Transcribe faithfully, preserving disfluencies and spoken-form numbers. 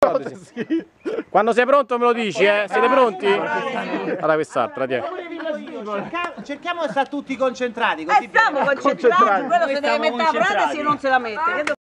Ipotesi. Quando sei pronto me lo dici, eh? Siete pronti? Guarda quest'altra, tieni. Cerchiamo di stare tutti concentrati. Così eh, siamo concentrati, quello se deve mettere la frase se non se la mette.